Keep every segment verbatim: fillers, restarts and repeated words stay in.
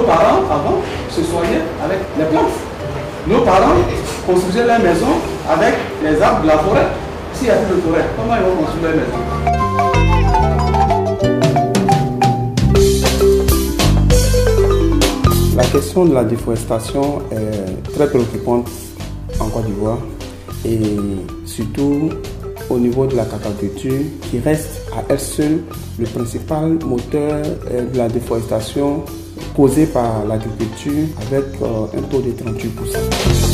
nos parents, avant, se soignaient avec les plantes. Nos parents construisaient leurs maisons avec les arbres de la forêt. S'il n'y a plus de forêt, comment ils vont construire leurs maisons? La question de la déforestation est très préoccupante en Côte d'Ivoire et surtout au niveau de la cacaoculture qui reste à elle seule le principal moteur de la déforestation causée par l'agriculture avec un taux de trente-huit pour cent.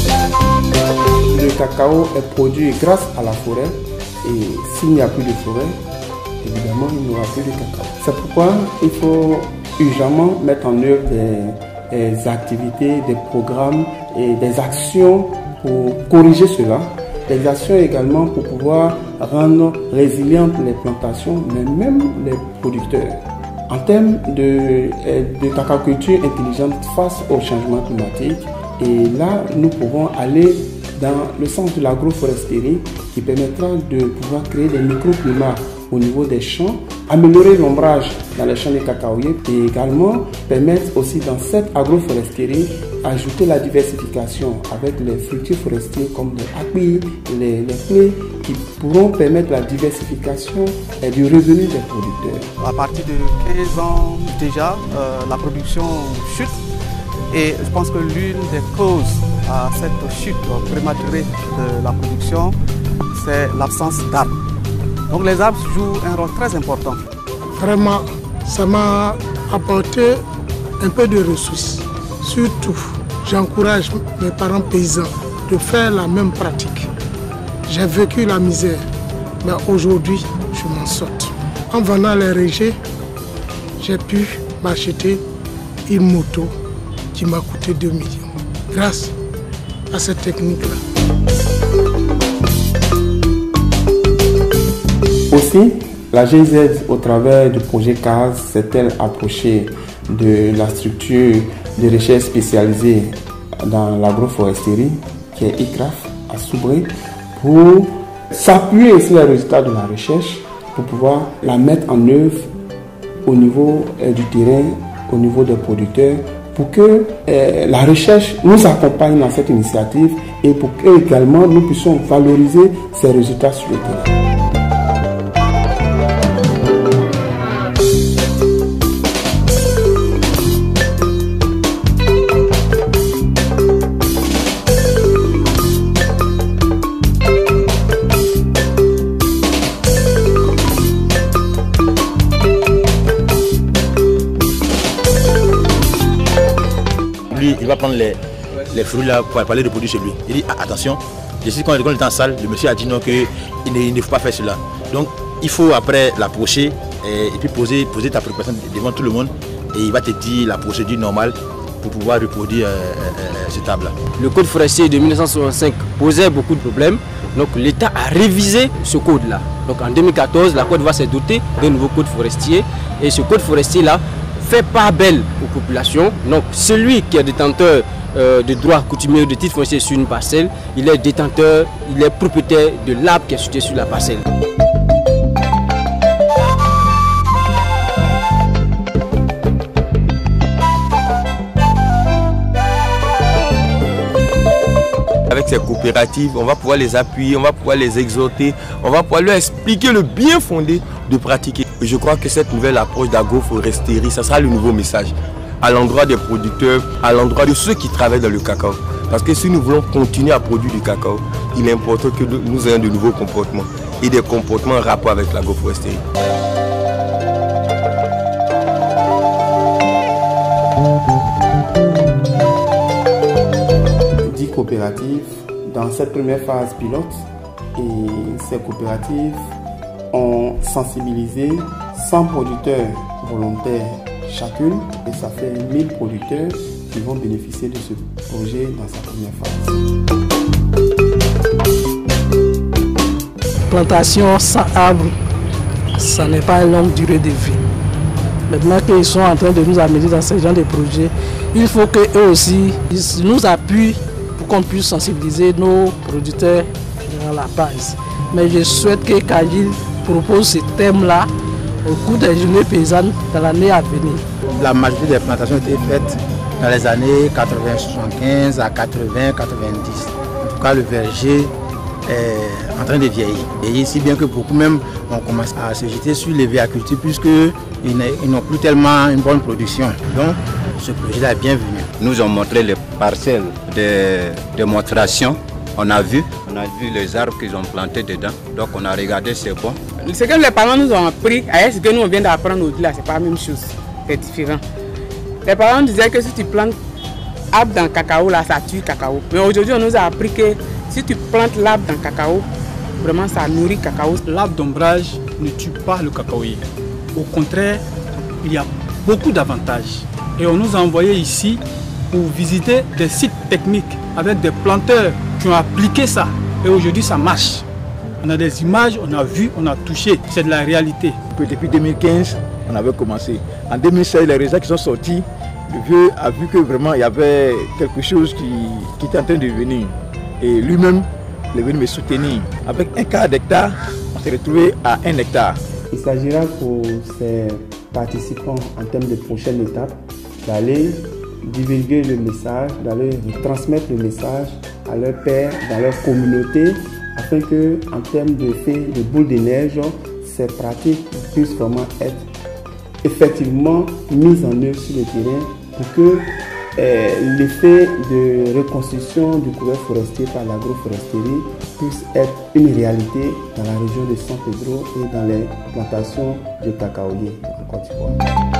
Le cacao est produit grâce à la forêt et s'il n'y a plus de forêt, évidemment il n'y aura plus de cacao. C'est pourquoi il faut urgemment mettre en œuvre des, des activités, des programmes et des actions pour corriger cela. Des actions également pour pouvoir rendre résilientes les plantations, mais même les producteurs. En termes de, de cacaoculture intelligente face au changement climatique, et là, nous pouvons aller dans le sens de l'agroforesterie qui permettra de pouvoir créer des microclimats au niveau des champs, améliorer l'ombrage dans les champs de cacaoyers et également permettre aussi dans cette agroforesterie ajouter la diversification avec les fruitiers forestiers comme les apis, les, les clés qui pourront permettre la diversification et du revenu des producteurs. À partir de quinze ans déjà, euh, la production chute et je pense que l'une des causes à cette chute prématurée de la production, c'est l'absence d'arbres. Donc les arbres jouent un rôle très important. Vraiment, ça m'a apporté un peu de ressources. Surtout, j'encourage mes parents paysans de faire la même pratique. J'ai vécu la misère, mais aujourd'hui, je m'en sors. En vendant les rejets, j'ai pu m'acheter une moto qui m'a coûté deux millions. Grâce à cette technique-là. Aussi, la G I Z, au travers du projet C A S, s'est-elle approchée de la structure de recherche spécialisée dans l'agroforesterie, qui est I C R A F, à Soubré, pour s'appuyer sur les résultats de la recherche, pour pouvoir la mettre en œuvre au niveau euh, du terrain, au niveau des producteurs, pour que euh, la recherche nous accompagne dans cette initiative et pour que également nous puissions valoriser ces résultats sur le terrain. Il va prendre les, les fruits là pour parler de produits chez lui. Il dit ah, attention, je sais quand on est en salle, le monsieur a dit non qu'il ne, il ne faut pas faire cela. Donc il faut après l'approcher et, et puis poser, poser ta préoccupation devant tout le monde et il va te dire la procédure normale pour pouvoir reproduire euh, euh, cet arbre là. Le code forestier de mille neuf cent soixante-cinq posait beaucoup de problèmes. Donc l'État a révisé ce code là. Donc en deux mille quatorze, la Côte d'Ivoire s'est dotée d'un nouveau code forestier et ce code forestier là fait part belle aux populations. Donc celui qui est détenteur euh, de droits coutumiers ou de titres fonciers sur une parcelle, il est détenteur, il est propriétaire de l'arbre qui est situé sur la parcelle. Avec ces coopératives, on va pouvoir les appuyer, on va pouvoir les exhorter, on va pouvoir leur expliquer le bien fondé de pratiquer. Je crois que cette nouvelle approche d'agroforesterie, ça sera le nouveau message à l'endroit des producteurs, à l'endroit de ceux qui travaillent dans le cacao. Parce que si nous voulons continuer à produire du cacao, il est important que nous ayons de nouveaux comportements et des comportements en rapport avec l'agroforesterie. dix coopératives dans cette première phase pilote et ces coopératives ont sensibilisé cent producteurs volontaires chacune et ça fait mille producteurs qui vont bénéficier de ce projet dans sa première phase. Plantation sans arbre, ça n'est pas une longue durée de vie. Maintenant qu'ils sont en train de nous amener dans ce genre de projet, il faut qu'eux aussi ils nous appuient pour qu'on puisse sensibiliser nos producteurs dans la base. Mais je souhaite que Kagil propose ce thème-là au cours des journées paysannes dans l'année à venir. La majorité des plantations étaient faites dans les années quatre-vingt soixante-quinze à quatre-vingt quatre-vingt-dix. En tout cas, le verger est en train de vieillir. Et si bien que beaucoup même ont commencé à se jeter sur les véhicultures puisqu'ils n'ont plus tellement une bonne production. Donc, ce projet-là est bienvenu. Nous ont montré les parcelles de démonstration. On a vu, on a vu les arbres qu'ils ont plantés dedans. Donc on a regardé, c'est bon. Ce que les parents nous ont appris, avec ce que nous on vient d'apprendre au-delà, c'est pas la même chose. C'est différent. Les parents disaient que si tu plantes arbre dans le cacao, là, ça tue le cacao. Mais aujourd'hui, on nous a appris que si tu plantes l'arbre dans le cacao, vraiment ça nourrit le cacao. L'arbre d'ombrage ne tue pas le cacaoyer. Au contraire, il y a beaucoup d'avantages. Et on nous a envoyé ici pour visiter des sites techniques avec des planteurs qui ont appliqué ça. Et aujourd'hui, ça marche. On a des images, on a vu, on a touché. C'est de la réalité. Depuis deux mille quinze, on avait commencé. En deux mille seize, les résultats qui sont sortis, le vieux a vu que vraiment il y avait quelque chose qui, qui était en train de venir. Et lui-même, il est venu me soutenir. Avec un quart d'hectare, on s'est retrouvé à un hectare. Il s'agira pour ces participants en termes de prochaine étape d'aller divulguer le message, d'aller transmettre le message à leurs pairs, dans leur communauté, afin que, en termes d'effet de boule de neige, ces pratiques puissent vraiment être effectivement mises en œuvre sur le terrain pour que euh, l'effet de reconstruction du couvert forestier par l'agroforesterie puisse être une réalité dans la région de San Pedro et dans les plantations de cacaoyer en Côte d'Ivoire.